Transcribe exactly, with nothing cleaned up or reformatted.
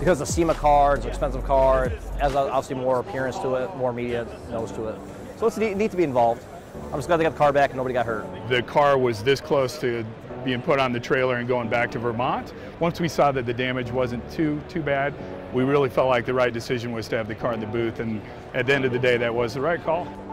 because the SEMA car, it's an expensive car, it has obviously more appearance to it, more media knows to it. So it's neat, neat to be involved. I'm just glad they got the car back and nobody got hurt. The car was this close to being put on the trailer and going back to Vermont. Once we saw that the damage wasn't too, too bad, we really felt like the right decision was to have the car in the booth, and at the end of the day, that was the right call.